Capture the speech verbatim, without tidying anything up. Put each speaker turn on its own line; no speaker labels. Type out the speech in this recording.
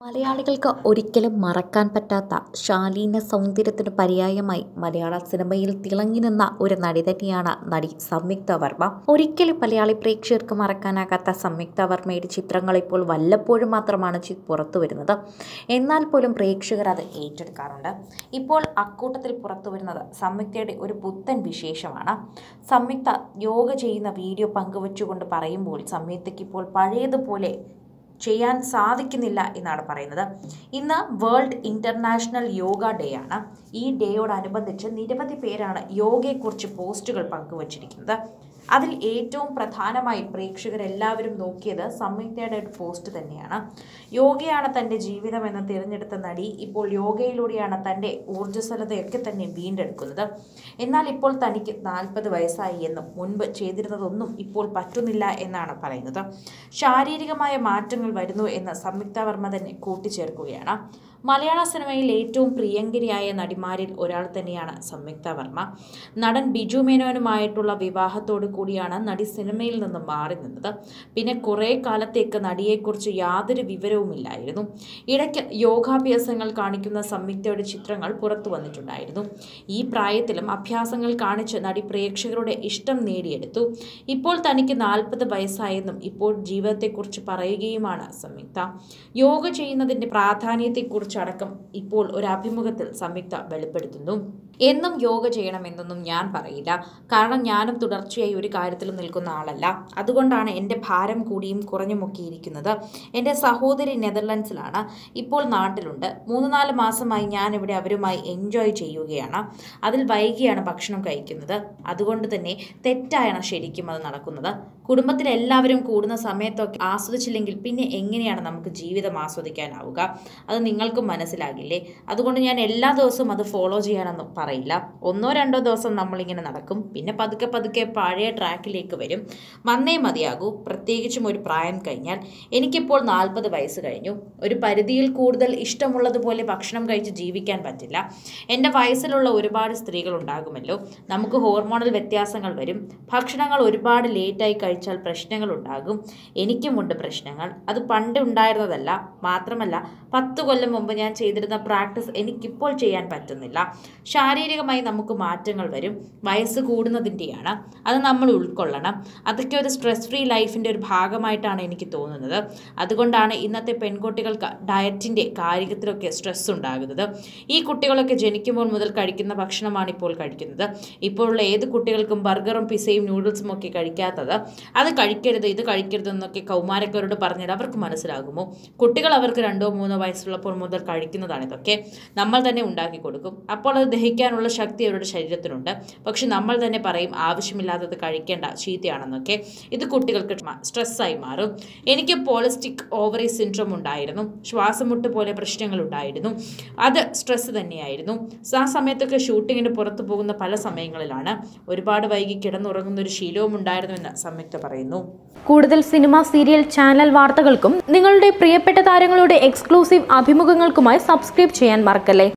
മലയാളികൾക്ക് ഒരിക്കലും മറക്കാൻ പറ്റാത്ത ശാലീന സൗന്ദര്യത്തിന് പര്യായമായി മലയാള സിനിമയിൽ തിളങ്ങി നിന്ന ഒരു നടി തന്നെയാണ് നടി സംയുക്ത വർമ്മ. ഒരിക്കലും മലയാളി പ്രേക്ഷകർക്ക് മറക്കാനാകാത്ത സംയുക്ത വർമ്മയുടെ ചിത്രങ്ങൾ ഇപ്പോൾ വല്ലപ്പോഴും മാത്രമാണ് പുറത്തു വരുന്നത്. എന്നാൽ പോലും പ്രേക്ഷകർ അത് ഏറ്റെടുക്കാറുണ്ട്. ഇപ്പോൾ അക്കൂട്ടത്തിൽ പുറത്തു വരുന്നത് സംയുക്തയുടെ ഒരു പുത്തൻ വിശേഷമാണ്. സംയുക്ത യോഗ ചെയ്യുന്ന വീഡിയോ പങ്കുവച്ചുകൊണ്ട് പറയുമ്പോൾ സംയുക്തയ്ക്ക് ഇപ്പോൾ പഴയതുപോലെ ചെയ്യാൻ സാധിക്കുന്നില്ല എന്നാണ് പറയുന്നത്. ഇന്ന് വേൾഡ് ഇൻ്റർനാഷണൽ യോഗ ഡേ ആണ്. ഈ ഡേയോടനുബന്ധിച്ച് നിരവധി പേരാണ് യോഗയെക്കുറിച്ച് പോസ്റ്റുകൾ പങ്കുവച്ചിരിക്കുന്നത്. അതിൽ ഏറ്റവും പ്രധാനമായി പ്രേക്ഷകരെല്ലാവരും നോക്കിയത് സംയുക്തയുടെ ഒരു പോസ്റ്റ് തന്നെയാണ്. യോഗയാണ് തൻ്റെ ജീവിതമെന്ന് തിരഞ്ഞെടുത്ത നടി ഇപ്പോൾ യോഗയിലൂടെയാണ് തൻ്റെ ഊർജ്ജസ്വലതയൊക്കെ തന്നെ വീണ്ടെടുക്കുന്നത്. എന്നാൽ ഇപ്പോൾ തനിക്ക് നാൽപ്പത് വയസ്സായി എന്നും മുൻപ് ചെയ്തിരുന്നതൊന്നും ഇപ്പോൾ പറ്റുന്നില്ല എന്നാണ് പറയുന്നത്. ശാരീരികമായ മാറ്റങ്ങൾ വരുന്നു എന്ന് സംയുക്ത വർമ്മ തന്നെ കൂട്ടിച്ചേർക്കുകയാണ്. മലയാള സിനിമയിൽ ഏറ്റവും പ്രിയങ്കരിയായ നടിമാരിൽ ഒരാൾ തന്നെയാണ് സംയുക്ത വർമ്മ. നടൻ ബിജു മേനോനുമായിട്ടുള്ള വിവാഹത്തോടു കൂടിയാണ് നടി സിനിമയിൽ നിന്നും മാറി നിന്നത്. പിന്നെ കുറേ കാലത്തേക്ക് നടിയെക്കുറിച്ച് യാതൊരു വിവരവുമില്ലായിരുന്നു. ഇടയ്ക്ക് യോഗാഭ്യാസങ്ങൾ കാണിക്കുന്ന സംയുക്തയുടെ ചിത്രങ്ങൾ പുറത്തു വന്നിട്ടുണ്ടായിരുന്നു. ഈ പ്രായത്തിലും അഭ്യാസങ്ങൾ കാണിച്ച് നടി പ്രേക്ഷകരുടെ ഇഷ്ടം നേടിയെടുത്തു. ഇപ്പോൾ തനിക്ക് നാൽപ്പത് വയസ്സായെന്നും ഇപ്പോൾ ജീവിതത്തെക്കുറിച്ച് പറയുകയുമാണ് സംയുക്ത. യോഗ ചെയ്യുന്നതിൻ്റെ പ്രാധാന്യത്തെക്കുറിച്ച് അടക്കം ഇപ്പോൾ ഒരു അഭിമുഖത്തിൽ സംയുക്ത വെളിപ്പെടുത്തുന്നു. എന്നും യോഗ ചെയ്യണമെന്നൊന്നും ഞാൻ പറയില്ല. കാരണം ഞാനും തുടർച്ചയായി ഒരു കാര്യത്തിലും നിൽക്കുന്ന ആളല്ല. അതുകൊണ്ടാണ് എൻ്റെ ഭാരം കൂടിയും കുറഞ്ഞുമൊക്കെ ഇരിക്കുന്നത്. എൻ്റെ സഹോദരി നെതർലൻഡ്സിലാണ്, ഇപ്പോൾ നാട്ടിലുണ്ട്. മൂന്ന് നാല് മാസമായി ഞാനിവിടെ അവരുമായി എൻജോയ് ചെയ്യുകയാണ്. അതിൽ വൈകിയാണ് ഭക്ഷണം കഴിക്കുന്നത്. അതുകൊണ്ട് തന്നെ തെറ്റായാണ് ശരിക്കും അത് നടക്കുന്നത്. കുടുംബത്തിലെല്ലാവരും കൂടുന്ന സമയത്തൊക്കെ ആസ്വദിച്ചില്ലെങ്കിൽ പിന്നെ എങ്ങനെയാണ് നമുക്ക് ജീവിതം ആസ്വദിക്കാനാവുക? അത് നിങ്ങൾക്കും മനസ്സിലാകില്ലേ? അതുകൊണ്ട് ഞാൻ എല്ലാ ദിവസവും അത് ഫോളോ ചെയ്യാനൊന്നും പറയില്ല. ഒന്നോ രണ്ടോ ദിവസം നമ്മളിങ്ങനെ നടക്കും, പിന്നെ പതുക്കെ പതുക്കെ പഴയ ട്രാക്കിലേക്ക് വരും. വന്നേ മതിയാകൂ, പ്രത്യേകിച്ചും ഒരു പ്രായം കഴിഞ്ഞാൽ. എനിക്കിപ്പോൾ നാൽപ്പത് വയസ്സ് കഴിഞ്ഞു. ഒരു പരിധിയിൽ കൂടുതൽ ഇഷ്ടമുള്ളതുപോലെ ഭക്ഷണം കഴിച്ച് ജീവിക്കാൻ പറ്റില്ല. എൻ്റെ വയസ്സിലുള്ള ഒരുപാട് സ്ത്രീകൾ ഉണ്ടാകുമല്ലോ. നമുക്ക് ഹോർമോണൽ വ്യത്യാസങ്ങൾ വരും. ഭക്ഷണങ്ങൾ ഒരുപാട് ലേറ്റായി കഴിച്ചാൽ പ്രശ്നങ്ങൾ ഉണ്ടാകും. എനിക്കുമുണ്ട് പ്രശ്നങ്ങൾ. അത് പണ്ട് ഉണ്ടായിരുന്നതല്ല. മാത്രമല്ല പത്ത് കൊല്ലം മുമ്പ് ഞാൻ ചെയ്തിരുന്ന പ്രാക്ടീസ് എനിക്കിപ്പോൾ ചെയ്യാൻ പറ്റുന്നില്ല. ശാരീരികമായി നമുക്ക് മാറ്റങ്ങൾ വരും. വയസ്സ് കൂടുന്നതിൻ്റെയാണ്. അത് നമ്മൾ ഉൾക്കൊള്ളണം. അതൊക്കെ ഒരു സ്ട്രെസ് ഫ്രീ ലൈഫിൻ്റെ ഒരു ഭാഗമായിട്ടാണ് എനിക്ക് തോന്നുന്നത്. അതുകൊണ്ടാണ് ഇന്നത്തെ പെൺകുട്ടികൾക്ക് ഡയറ്റിൻ്റെ കാര്യത്തിലൊക്കെ സ്ട്രെസ് ഉണ്ടാകുന്നത്. ഈ കുട്ടികളൊക്കെ ജനിക്കുമ്പോൾ മുതൽ കഴിക്കുന്ന ഭക്ഷണമാണ് ഇപ്പോൾ കഴിക്കുന്നത്. ഇപ്പോഴുള്ള ഏത് കുട്ടികൾക്കും ബർഗറും പിസയും നൂഡിൽസും ഒക്കെ കഴിക്കാത്തത്? അത് കഴിക്കരുത്, ഇത് കഴിക്കരുത് എന്നൊക്കെ കൗമാരക്കാരോട് പറഞ്ഞാൽ അവർക്ക് മനസ്സിലാകുമോ? കുട്ടികൾ അവർക്ക് രണ്ടോ മൂന്നോ വയസ്സുള്ളപ്പോൾ മുതൽ കഴിക്കുന്നതാണ് ഇതൊക്കെ. നമ്മൾ തന്നെ ഉണ്ടാക്കി കൊടുക്കും. അപ്പോൾ അത് ദഹിക്കാനുള്ള ശക്തി അവരുടെ ശരീരത്തിനുണ്ട്. പക്ഷെ നമ്മൾ തന്നെ പറയും ആവശ്യമില്ലാത്തത് കഴിക്കേണ്ട, ചീത്തയാണെന്നൊക്കെ. ഇത് കുട്ടികൾക്ക് സ്ട്രെസ്സായി മാറും. എനിക്ക് പോളിസ്റ്റിക് ഓവറി സിൻഡ്രോം ഉണ്ടായിരുന്നു. ശ്വാസമുട്ട് പോലെ പ്രശ്നങ്ങൾ ഉണ്ടായിരുന്നു. അത് സ്ട്രെസ് തന്നെയായിരുന്നു. ആ സമയത്തൊക്കെ ഷൂട്ടിങ്ങിന് പുറത്തു പോകുന്ന പല സമയങ്ങളിലാണ്. ഒരുപാട് വൈകി കിടന്നുറങ്ങുന്ന ഒരു ശീലവും ഉണ്ടായിരുന്നുവെന്ന് സംയുക്ത പറയുന്നു.
കൂടുതൽ സിനിമ, സീരിയൽ, ചാനൽ വാർത്തകൾക്കും നിങ്ങളുടെ പ്രിയപ്പെട്ട താരങ്ങളുടെ എക്സ്ക്ലൂസീവ് അഭിമുഖങ്ങൾക്കുമായി സബ്സ്ക്രൈബ് ചെയ്യാൻ മറക്കല്ലേ.